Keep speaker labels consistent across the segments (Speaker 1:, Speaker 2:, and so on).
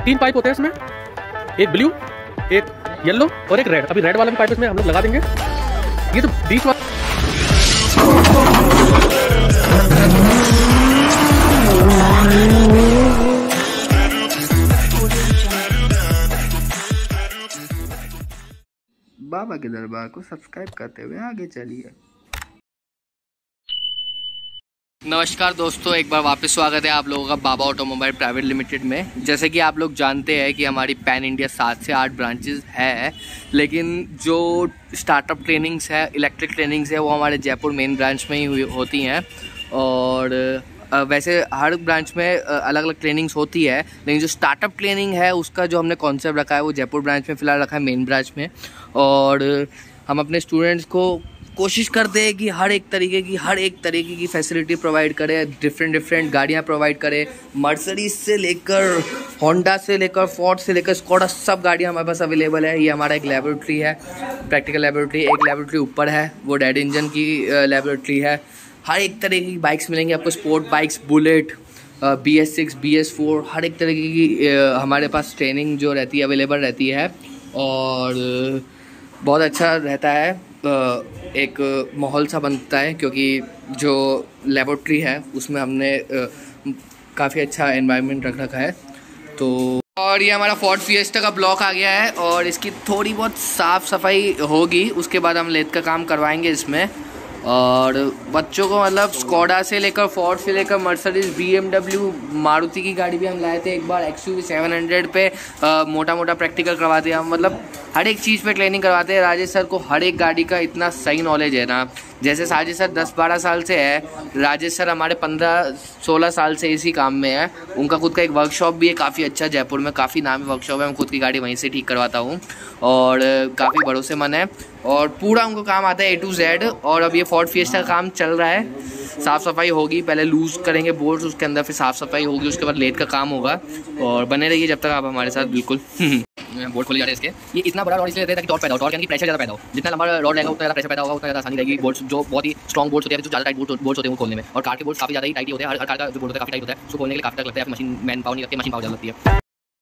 Speaker 1: 3 pipe होते हैं इसमें, एक ब्लू, एक येलो और एक रेड। अभी रेड वाला भी पाइप इसमें हम लोग लगा देंगे। ये तो बीच वाला
Speaker 2: बाबा के दरबार को सब्सक्राइब करते हुए आगे चलिए।
Speaker 3: नमस्कार दोस्तों, एक बार वापस स्वागत है आप लोगों का बाबा ऑटोमोबाइल प्राइवेट लिमिटेड में। जैसे कि आप लोग जानते हैं कि हमारी पैन इंडिया 7 से 8 ब्रांचेस है, लेकिन जो स्टार्टअप ट्रेनिंग्स है, इलेक्ट्रिक ट्रेनिंग्स है, वो हमारे जयपुर मेन ब्रांच में ही होती हैं। और वैसे हर ब्रांच में अलग अलग ट्रेनिंग्स होती है, लेकिन जो स्टार्टअप ट्रेनिंग है उसका जो हमने कॉन्सेप्ट रखा है वो जयपुर ब्रांच में फ़िलहाल रखा है, मेन ब्रांच में। और हम अपने स्टूडेंट्स को कोशिश करते हैं कि हर एक तरीके की फैसिलिटी प्रोवाइड करें, डिफरेंट गाड़ियां प्रोवाइड करें। मर्सिडीज से लेकर होंडा से लेकर फोर्ड से लेकर स्कोडा, सब गाड़ियां हमारे पास अवेलेबल है। ये हमारा एक लेबोरेटरी है, प्रैक्टिकल लेबोरेटरी। एक लेबोरेटरी ऊपर है, वो डेड इंजन की लेबोरेटरी है। हर एक तरीके की बाइक्स मिलेंगी आपको, sport bikes, bullet, BS6, BS4, हर एक तरीके की हमारे पास ट्रेनिंग जो रहती है अवेलेबल रहती है। और बहुत अच्छा रहता है, एक माहौल सा बनता है, क्योंकि जो लेबोरेटरी है उसमें हमने काफ़ी अच्छा एनवायरनमेंट रख रखा है। तो और ये हमारा फोर्ड फिएस्टा का ब्लॉक आ गया है और इसकी थोड़ी बहुत साफ़ सफाई होगी, उसके बाद हम लेथ का काम करवाएंगे इसमें। और बच्चों को मतलब स्कोडा से लेकर फोर्ड से लेकर मर्सिडीज, BMW, मारुति की गाड़ी भी हम लाए थे एक बार XUV 700 पे। मोटा प्रैक्टिकल करवाते हैं हम, मतलब हर एक चीज़ पे ट्रेनिंग करवाते हैं। राजेश सर को हर एक गाड़ी का इतना सही नॉलेज है ना। जैसे राजेश सर 10-12 साल से है, राजेश सर हमारे 15-16 साल से इसी काम में है। उनका खुद का एक वर्कशॉप भी है काफ़ी अच्छा, जयपुर में काफ़ी नामी वर्कशॉप है। मैं खुद की गाड़ी वहीं से ठीक करवाता हूँ और काफ़ी भरोसेमंद है और पूरा उनको काम आता है A to Z। और अब ये फोर्ड फिएस्टा का काम चल रहा है, साफ़ सफाई होगी, पहले लूज़ करेंगे बोल्ट्स, उसके अंदर फिर साफ़ सफाई होगी, उसके बाद लेथ का काम होगा। और बने रहिए जब तक आप हमारे साथ, बिल्कुल। बोल्ट खोले जा रहे हैं इसके। ये इतना बड़ा रॉड इसलिए रहता है कि टॉर्क पैदा हो, टॉर्क यानी कि प्रेशर ज़्यादा पैदा हो। जितना लंबा रॉड रहेगा उतना ज़्यादा प्रेशर पैदा होगा, उतना ज़्यादा आसानी रहेगी। बोल्ट्स जो बहुत ही स्ट्रॉन्ग बोल्ट्स होते हैं, जो ज़्यादा टाइट बोल्ट्स होते हैं वो खोलने में। और कार के बोल्ट्स काफ़ी ज़्यादा ही टाइट होते हैं। हर कार का जो बोल्ट होता है काफ़ी टाइट होता है, उसको खोलने के लिए काफ़ी टाइम लगता है। मशीन मैन पावर नहीं लगती, मशीन पावर ज़्यादा लगती है।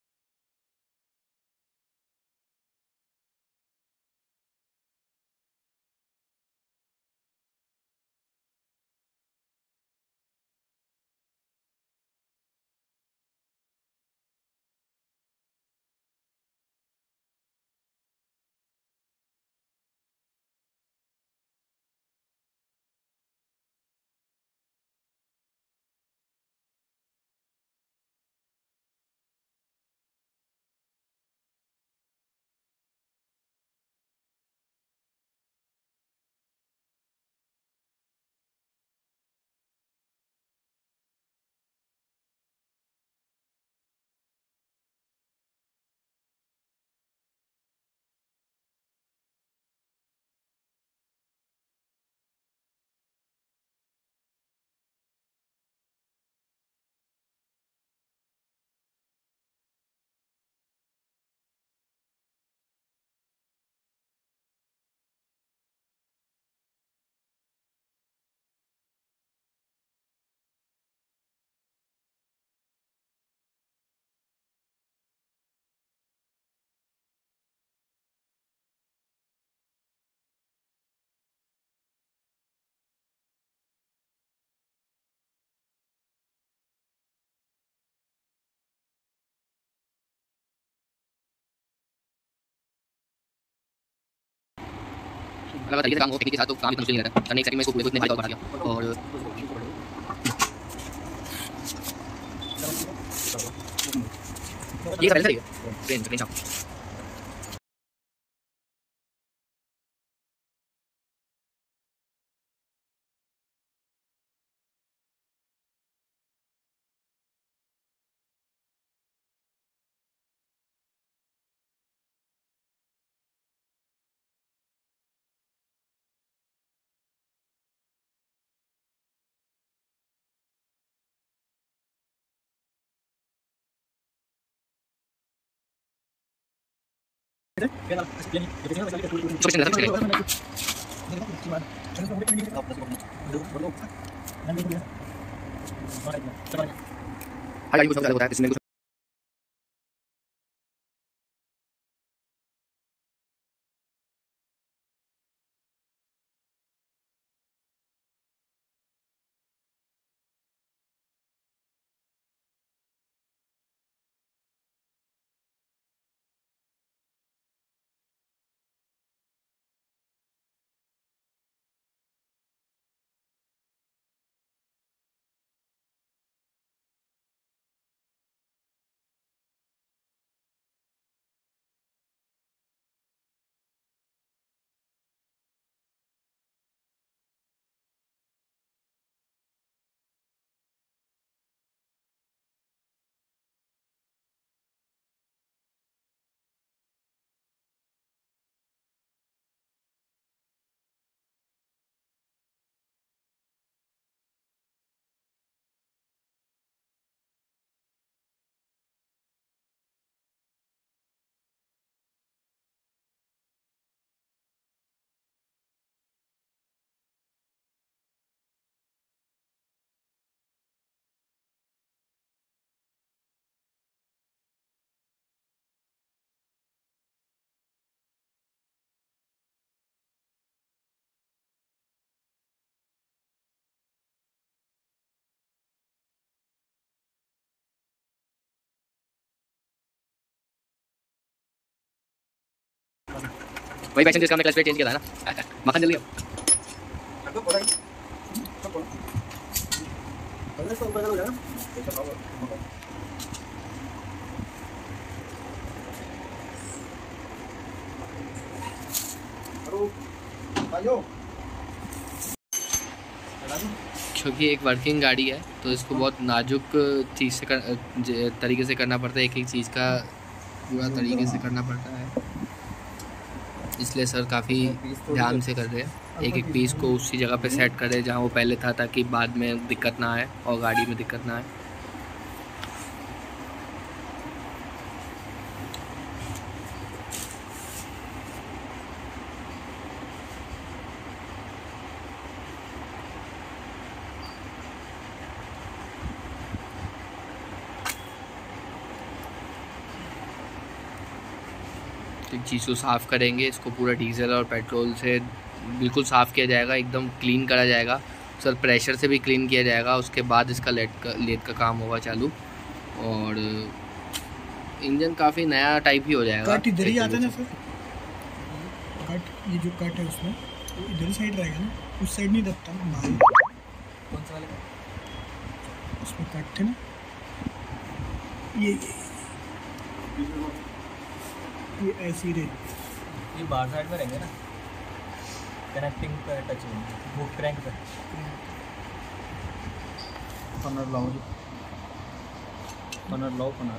Speaker 3: अलग तरीके से काम हो टेक्निक के साथ, तो काम इतना मुश्किल नहीं रहता करने। एक सेकंड में इसको पूरे को इतने भारी बढ़ा दिया। और ये पहले से ही है ट्रेन शॉप। वही पैशन जिसका हमने क्लच प्लेट चेंज किया था ना। मक्खन जल्दी क्योंकि एक वर्किंग गाड़ी है तो इसको बहुत नाजुक चीज़ से तरीके से करना पड़ता है, एक एक चीज़ का पूरा तरीके से करना पड़ता है, इसलिए सर काफ़ी ध्यान से कर रहे हैं। एक एक पीस को उसी जगह पे सेट करें जहाँ वो पहले था, ताकि बाद में दिक्कत ना आए और गाड़ी में दिक्कत ना आए। चीज़ को साफ़ करेंगे, इसको पूरा डीजल और पेट्रोल से बिल्कुल साफ़ किया जाएगा, एकदम क्लीन करा जाएगा सर, प्रेशर से भी क्लीन किया जाएगा। उसके बाद इसका लेड का काम होगा चालू, और इंजन काफ़ी नया टाइप ही हो जाएगा।
Speaker 4: कट इधर ही आता है ना सर, कट ये जो कट है उसमें इधर साइड रहेगा ना, उस साइड नहीं दबता ना बाहर। कौन सा वाला उसमें कट है ना, ये ऐसी रहे,
Speaker 5: ये बाहर साइड में रहेंगे ना, कनेक्टिंग पे टच होंगे वो क्रैंक पे। कॉर्नर लाओ जी, कॉर्नर लाओ, कॉर्नर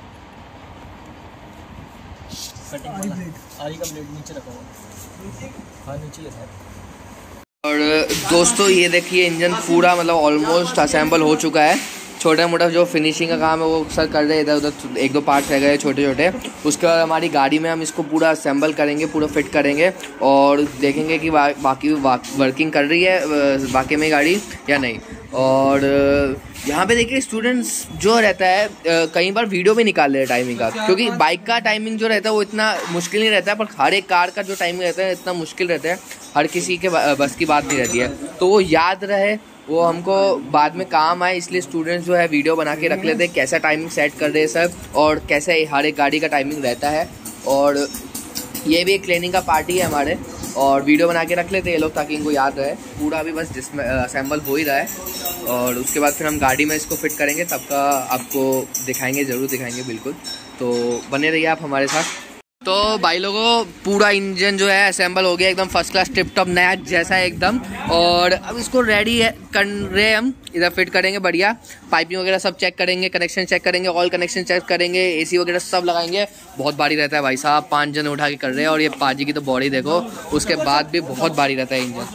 Speaker 5: कटिंग वाला आरी का ब्लेड नीचे रखा हुआ, हाँ नीचे है साहब।
Speaker 3: और दोस्तों ये देखिए इंजन पूरा मतलब ऑलमोस्ट असेंबल हो चुका है। छोटा मोटा जो फिनिशिंग का काम है वो सर कर रहे हैं, इधर उधर एक दो पार्ट्स रह गए छोटे छोटे। उसके बाद हमारी गाड़ी में हम इसको पूरा असेंबल करेंगे, पूरा फिट करेंगे और देखेंगे कि बाकी वर्किंग कर रही है बाकी में गाड़ी या नहीं। और यहाँ पे देखिए स्टूडेंट्स जो रहता है कई बार वीडियो भी निकाल रहे हैं टाइमिंग का, क्योंकि बाइक का टाइमिंग जो रहता है वो इतना मुश्किल नहीं रहता है, पर हर एक कार का जो टाइमिंग रहता है इतना मुश्किल रहता है, हर किसी के बस की बात नहीं रहती है। तो वो याद रहे, वो हमको बाद में काम आए, इसलिए स्टूडेंट्स जो है वीडियो बना के रख लेते हैं कैसा टाइमिंग सेट कर रहे हैं सब, और कैसे हर एक गाड़ी का टाइमिंग रहता है। और ये भी एक ट्रेनिंग का पार्ट ही है हमारे, और वीडियो बना के रख लेते हैं ये लोग ताकि इनको याद रहे। पूरा अभी बस जिसमें असेंबल हो ही रहा है, और उसके बाद फिर हम गाड़ी में इसको फिट करेंगे, तब का आपको दिखाएंगे, ज़रूर दिखाएंगे बिल्कुल। तो बने रहिए आप हमारे साथ। तो भाई लोगों पूरा इंजन जो है असेंबल हो गया, एकदम फर्स्ट क्लास टिप टॉप नया जैसा है एकदम। और अब इसको रेडी कर रहे हम, इधर फिट करेंगे बढ़िया, पाइपिंग वगैरह सब चेक करेंगे, कनेक्शन चेक करेंगे, ऑल कनेक्शन चेक करेंगे, एसी वगैरह सब लगाएंगे। बहुत भारी रहता है भाई साहब, 5 जन उठा के कर रहे हैं, और ये पाजी की तो बॉडी देखो, उसके बाद भी बहुत भारी रहता है इंजन।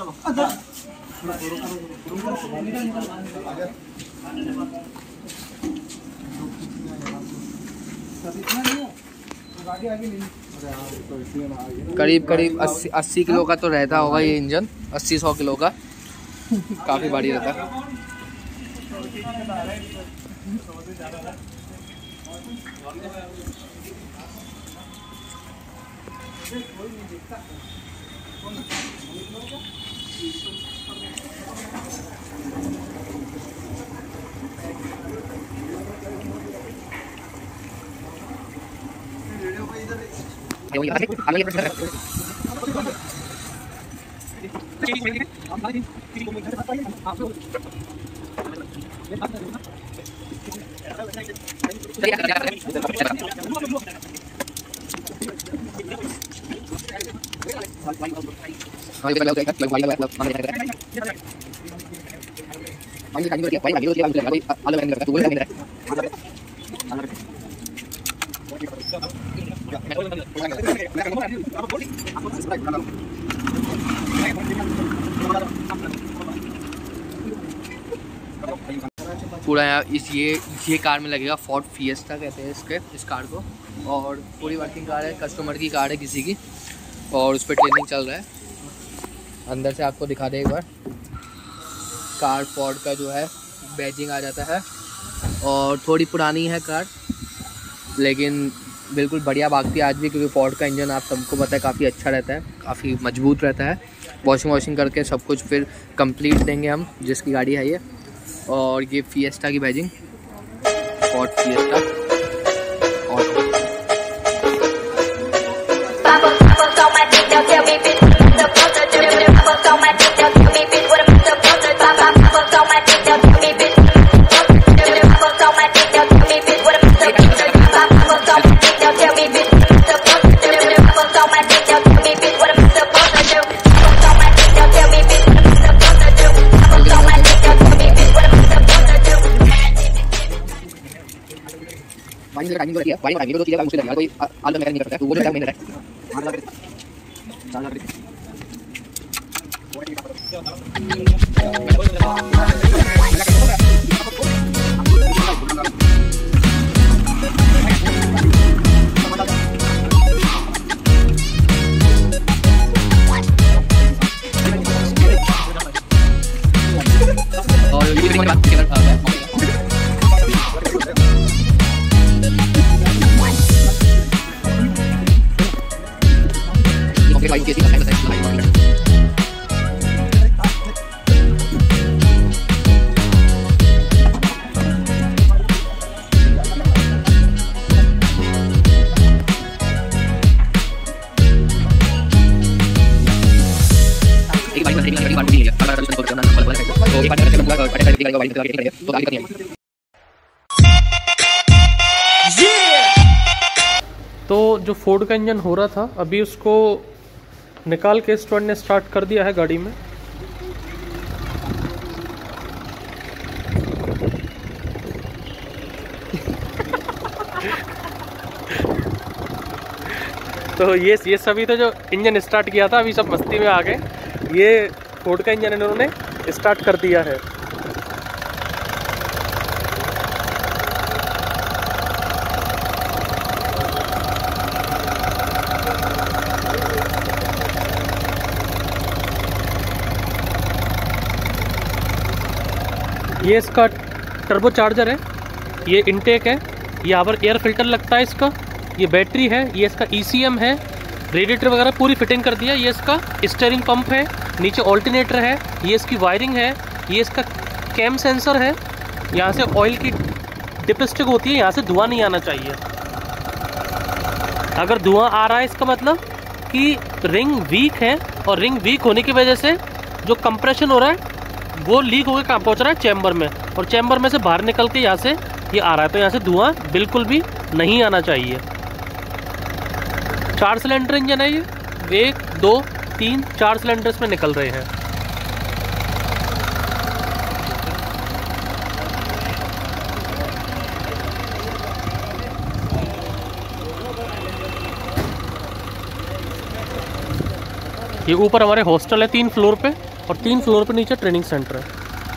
Speaker 3: करीब 80 किलो का तो रहता होगा ये इंजन, 80-100 किलो का, काफ़ी भारी रहता है। पूरा यहाँ ये कार में लगेगा, फोर्ड फिएस्टा कहते हैं इस कार को, और पूरी वर्किंग कार है, कस्टमर की कार है किसी की, और उस पर ट्रेनिंग चल रहा है। अंदर से आपको दिखा दे एक बार, कार फोर्ड का जो है बैजिंग आ जाता है, और थोड़ी पुरानी है कार लेकिन बिल्कुल बढ़िया भागती है आज भी, क्योंकि फोर्ड का इंजन आप सबको पता है काफ़ी अच्छा रहता है, काफ़ी मजबूत रहता है। वॉशिंग करके सब कुछ फिर कंप्लीट देंगे हम, जिसकी गाड़ी है ये। और ये फिएस्टा की बैजिंग, फोर्ड फिएस्टा। और वायरिंग बनाएंगे, दो चीजें मुश्किल लगेगा, कोई आलू मैकेनिक नहीं कर सकता, तो वो जो मेन है 8 लाख 4 लाख। और ये भी बात के अंदर वायु के साइड बाय साइड
Speaker 1: तो जो फोर्ड का इंजन हो रहा था अभी उसको निकाल के स्टूडेंट ने स्टार्ट कर दिया है गाड़ी में। तो ये सभी तो जो इंजन स्टार्ट किया था अभी सब मस्ती में आ गए। ये फोर्ड का इंजन इन्होंने स्टार्ट कर दिया है। ये इसका टर्बो चार्जर है, ये इनटेक है, यहाँ पर एयर फिल्टर लगता है इसका, ये बैटरी है, ये इसका ECM है, रेडिएटर वगैरह पूरी फिटिंग कर दिया। ये इसका स्टीयरिंग पंप है, नीचे ऑल्टरनेटर है, ये इसकी वायरिंग है, ये इसका कैम सेंसर है, यहाँ से ऑयल की डिपस्टिक होती है, यहाँ से धुआं नहीं आना चाहिए। अगर धुआं आ रहा है इसका मतलब कि रिंग वीक है, और रिंग वीक होने की वजह से जो कंप्रेशन हो रहा है वो लीक होकर कहाँ पहुँच रहा है, चैम्बर में, और चैम्बर में से बाहर निकल के यहाँ से ये आ रहा है। तो यहाँ से धुआं बिल्कुल भी नहीं आना चाहिए। 4 सिलेंडर इंजन है ये, 1 2 3 4 सिलेंडर इसमें निकल रहे हैं। ये ऊपर हमारे हॉस्टल है 3 फ्लोर पे, और 3 फ्लोर पे नीचे ट्रेनिंग सेंटर है।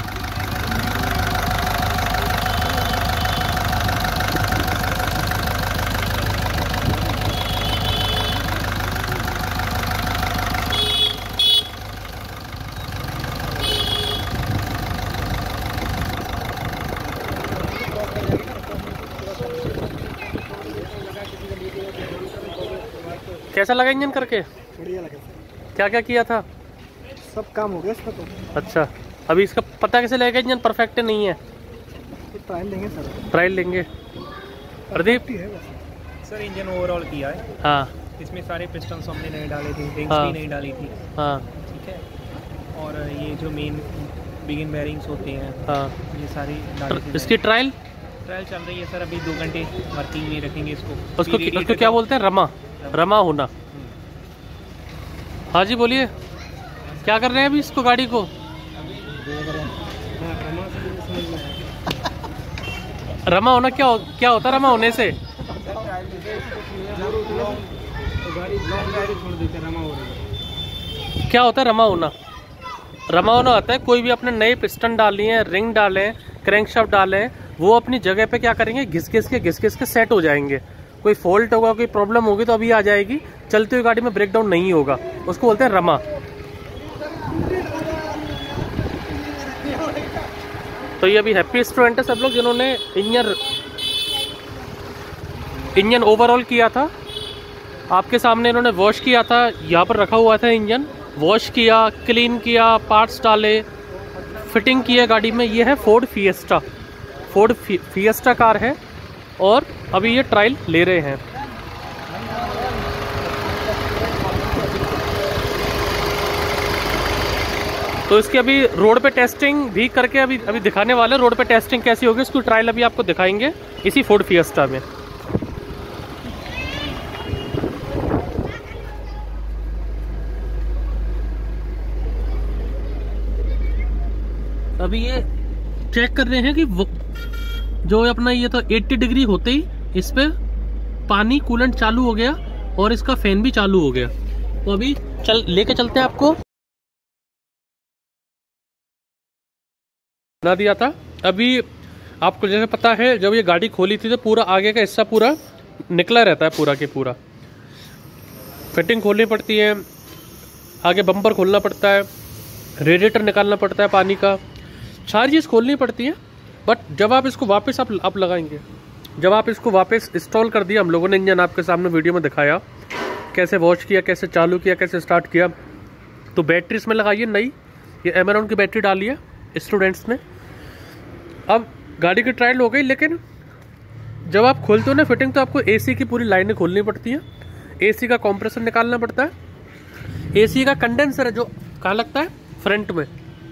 Speaker 1: कैसा लगा इंजन करके?
Speaker 4: बढ़िया लगा।
Speaker 1: क्या क्या किया था?
Speaker 4: सब काम हो गया इसका तो।
Speaker 1: अच्छा, अभी इसका पता कैसे लगेगा इंजन परफेक्ट नहीं है?
Speaker 4: तो ट्रायल लेंगे सर।
Speaker 1: ट्रायल लेंगे। प्रदीप?
Speaker 5: सर इंजन ओवरऑल किया है।
Speaker 1: हाँ।
Speaker 5: इसमें सारे पिस्टन्स हमने नहीं डाले थे, रिंग्स
Speaker 1: हाँ।
Speaker 5: भी नहीं डाली थी।
Speaker 1: हाँ।
Speaker 5: ठीक है। और ये जो मेन बिगिन बेयरिंग्स होते हैं,
Speaker 1: हाँ,
Speaker 5: ये सारी डाली थी।
Speaker 1: इसकी ट्रायल
Speaker 5: चल रही है सर, अभी 2 घंटे वर्किंग में रखेंगे इसको।
Speaker 1: उसको क्या बोलते हैं? रमा होना। हाँ जी बोलिए, क्या कर रहे हैं अभी इसको, गाड़ी को? रमा होना क्या होता है रमा होने से? क्या होता है रमा होना? रमा होना होता है कोई भी अपने नए पिस्टन डाली हैं, रिंग डालें, क्रैंकशाफ्ट डालें, वो अपनी जगह पे क्या करेंगे, घिस घिस के सेट हो जाएंगे। कोई फॉल्ट होगा, कोई प्रॉब्लम होगी तो अभी आ जाएगी, चलती हुई गाड़ी में ब्रेकडाउन नहीं होगा, उसको बोलते हैं रमा। तो ये अभी हैप्पी स्टूडेंट है सब लोग जिन्होंने इंजन ओवरऑल किया था। आपके सामने इन्होंने वॉश किया था, यहाँ पर रखा हुआ था इंजन, वॉश किया, क्लीन किया, पार्ट्स डाले, फिटिंग की है गाड़ी में। ये है फोर्ड फिएस्टा कार है, और अभी ये ट्रायल ले रहे हैं। तो इसकी अभी रोड पे टेस्टिंग भी करके अभी दिखाने वाले, रोड पे टेस्टिंग कैसी होगी इसकी ट्रायल अभी आपको दिखाएंगे इसी फोर्ड फिएस्टा में। अभी ये चेक कर रहे हैं कि वो जो अपना ये तो 80 डिग्री होते ही इस पे पानी कूलेंट चालू हो गया और इसका फैन भी चालू हो गया। तो अभी लेके चलते हैं आपको। ना दिया था अभी आपको, जैसे पता है जब ये गाड़ी खोली थी तो पूरा आगे का हिस्सा पूरा निकला रहता है, पूरा के पूरा फिटिंग खोलनी पड़ती है, आगे बम्पर खोलना पड़ता है, रेडिएटर निकालना पड़ता है पानी का, सारी चीज़ खोलनी पड़ती है। बट जब आप इसको वापस आप लगाएंगे, जब आप इसको वापस इंस्टॉल कर दिया, हम लोगों ने इंजन आपके सामने वीडियो में दिखाया कैसे वॉश किया, कैसे चालू किया, कैसे स्टार्ट किया। तो बैटरी इसमें लगाइए नई, ये एमेरॉन की बैटरी डाली है स्टूडेंट्स ने। अब गाड़ी की ट्रायल हो गई, लेकिन जब आप खोलते हो ना फिटिंग तो आपको एसी की पूरी लाइनें खोलनी पड़ती हैं, एसी का कंप्रेसर निकालना पड़ता है, एसी का कंडेंसर है जो कहाँ लगता है, फ्रंट में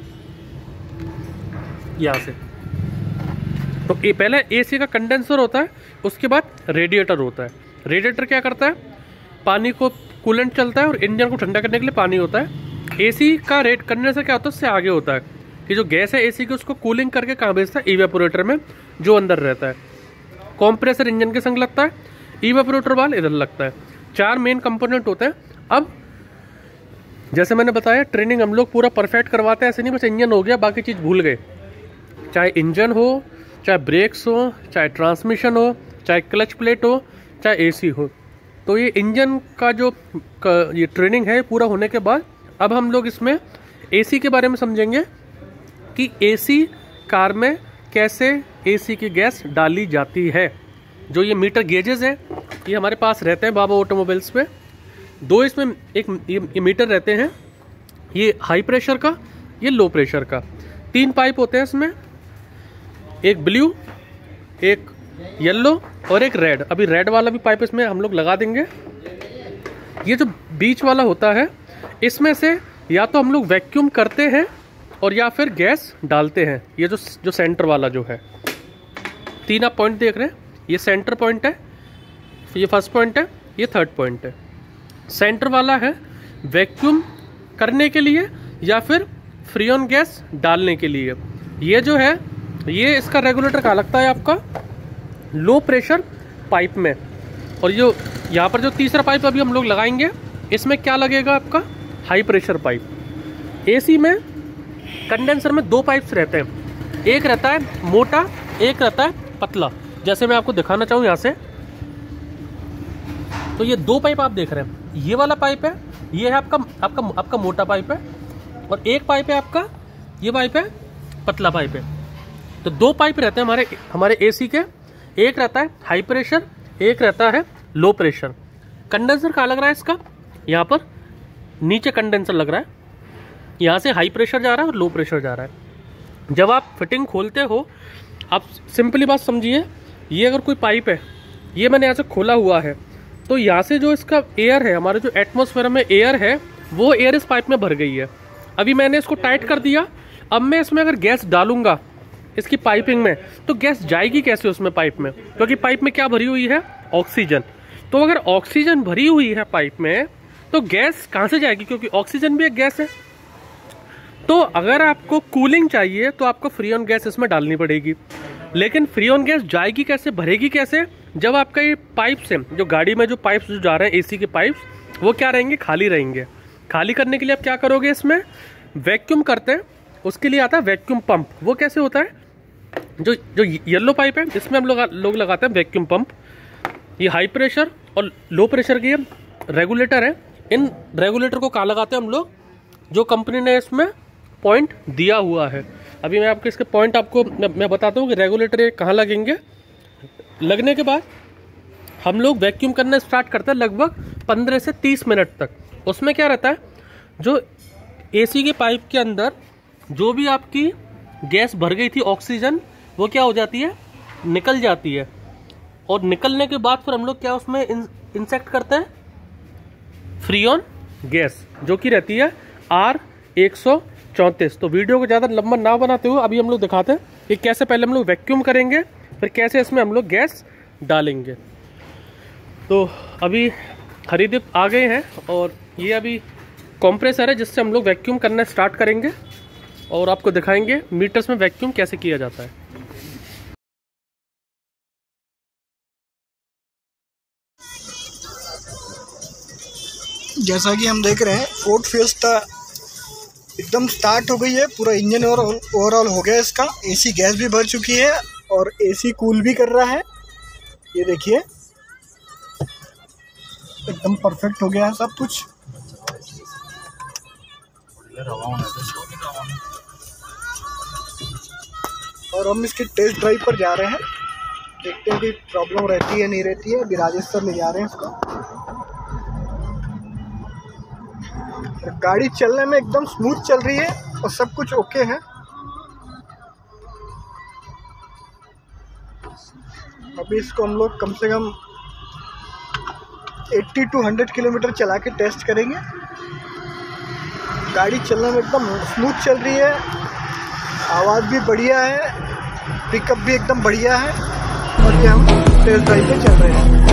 Speaker 1: यहाँ से। तो ये पहले एसी का कंडेंसर होता है, उसके बाद रेडिएटर होता है। रेडिएटर क्या करता है, पानी को कूलेंट चलता है और इंजन को ठंडा करने के लिए पानी होता है। एसी का कंडेंसर क्या होता है, उससे आगे होता है कि जो गैस है एसी की उसको कूलिंग करके कहाँ भेजता है, इवेपोरेटर में जो अंदर रहता है। कंप्रेसर इंजन के संग लगता है, इवेपोरेटर वाल इधर लगता है। 4 मेन कंपोनेंट होते हैं। अब जैसे मैंने बताया ट्रेनिंग हम लोग पूरा परफेक्ट करवाते हैं, ऐसे नहीं बस इंजन हो गया बाकी चीज़ भूल गए। चाहे इंजन हो, चाहे ब्रेक्स हो, चाहे ट्रांसमिशन हो, चाहे क्लच प्लेट हो, चाहे एसी हो। तो ये इंजन का जो ये ट्रेनिंग है पूरा होने के बाद अब हम लोग इसमें एसी के बारे में समझेंगे कि एसी कार में कैसे एसी की गैस डाली जाती है। जो ये मीटर गेजेस हैं ये हमारे पास रहते हैं बाबा ऑटोमोबाइल्स पे। 2 इसमें एक ये मीटर रहते हैं, ये हाई प्रेशर का, ये लो प्रेशर का। 3 पाइप होते हैं इसमें, एक ब्लू, एक येलो और एक रेड। अभी रेड वाला भी पाइप इसमें हम लोग लगा देंगे। ये जो बीच वाला होता है इसमें से या तो हम लोग वैक्यूम करते हैं और या फिर गैस डालते हैं। ये जो सेंटर वाला जो है, 3 आप पॉइंट देख रहे हैं, ये सेंटर पॉइंट है, ये फर्स्ट पॉइंट है, ये थर्ड पॉइंट है। सेंटर वाला है वैक्यूम करने के लिए या फिर फ्रीऑन गैस डालने के लिए। ये जो है ये इसका रेगुलेटर कहाँ लगता है आपका, लो प्रेशर पाइप में। और जो यहाँ पर जो तीसरा पाइप अभी हम लोग लगाएंगे इसमें क्या लगेगा आपका, हाई प्रेशर पाइप। एसी में कंडेंसर में 2 पाइप्स रहते हैं, एक रहता है मोटा, एक रहता है पतला। जैसे मैं आपको दिखाना चाहूँ यहाँ से, तो ये 2 पाइप आप देख रहे हैं, ये वाला पाइप है, ये है आपका मोटा पाइप है, और एक पाइप है आपका, ये पाइप है पतला पाइप है। तो 2 पाइप रहते हैं हमारे एसी के, एक रहता है हाई प्रेशर, एक रहता है लो प्रेशर। कंडेंसर कहाँ लग रहा है इसका, यहाँ पर नीचे कंडेंसर लग रहा है, यहाँ से हाई प्रेशर जा रहा है और लो प्रेशर जा रहा है। जब आप फिटिंग खोलते हो, आप सिंपली बात समझिए, ये अगर कोई पाइप है, ये मैंने यहाँ से खोला हुआ है, तो यहाँ से जो इसका एयर है, हमारे जो एटमॉस्फेयर में एयर है, वो एयर इस पाइप में भर गई है। अभी मैंने इसको टाइट कर दिया, अब मैं इसमें अगर गैस डालूंगा इसकी पाइपिंग में, तो गैस जाएगी कैसे उसमें पाइप में, क्योंकि पाइप में क्या भरी हुई है, ऑक्सीजन। तो अगर ऑक्सीजन भरी हुई है पाइप में तो गैस कहाँ से जाएगी, क्योंकि ऑक्सीजन भी एक गैस है। तो अगर आपको कूलिंग चाहिए तो आपको फ्रीऑन गैस इसमें डालनी पड़ेगी। लेकिन फ्रीऑन गैस जाएगी कैसे, भरेगी कैसे, जब आपका ये पाइप से जो गाड़ी में जो पाइप्स जो जा रहे हैं एसी के पाइप्स, वो क्या रहेंगे, खाली रहेंगे। खाली करने के लिए आप क्या करोगे, इसमें वैक्यूम करते हैं, उसके लिए आता है वैक्यूम पंप। वो कैसे होता है, जो येलो पाइप है इसमें हम लोग लगाते हैं वैक्यूम पंप। ये हाई प्रेशर और लो प्रेशर के रेगुलेटर है। इन रेगुलेटर को कहाँ लगाते हैं हम लोग, जो कंपनी ने इसमें पॉइंट दिया हुआ है। अभी मैं आपको इसके पॉइंट आपको मैं बताता हूँ कि रेगुलेटर ये कहाँ लगेंगे। लगने के बाद हम लोग वैक्यूम करना स्टार्ट करते हैं लगभग 15 से 30 मिनट तक। उसमें क्या रहता है, जो एसी के पाइप के अंदर जो भी आपकी गैस भर गई थी ऑक्सीजन, वो क्या हो जाती है, निकल जाती है। और निकलने के बाद फिर हम लोग क्या उसमें इंसेक्ट करते हैं, फ्रीऑन गैस, जो कि रहती है R134। तो वीडियो को ज़्यादा लंबा ना बनाते हुए अभी हम लोग दिखाते हैं कि कैसे पहले हम लोग वैक्यूम करेंगे, फिर कैसे इसमें हम लोग गैस डालेंगे। तो अभी हरिदीप आ गए हैं और ये अभी कंप्रेसर है जिससे हम लोग वैक्यूम करना स्टार्ट करेंगे और आपको दिखाएंगे मीटर्स में वैक्यूम कैसे किया जाता है।
Speaker 4: जैसा कि हम देख रहे हैं फोर्ड फिएस्टा एकदम स्टार्ट हो गई है, पूरा इंजन और ओवरऑल हो गया इसका। एसी गैस भी भर चुकी है और एसी कूल भी कर रहा है। ये देखिए एकदम परफेक्ट हो गया है सब कुछ। और हम इसकी टेस्ट ड्राइव पर जा रहे हैं, देखते हैं कि प्रॉब्लम रहती है नहीं रहती है। अभी राजस्थान ले जा रहे हैं इसको। गाड़ी चलने में एकदम स्मूथ चल रही है और सब कुछ ओके है। अभी इसको हम लोग कम से कम 80 to 100 किलोमीटर चला के टेस्ट करेंगे। गाड़ी चलने में एकदम स्मूथ चल रही है, आवाज़ भी बढ़िया है, पिकअप भी एकदम बढ़िया है। और ये हम टेस्ट ड्राइव पे चल रहे हैं।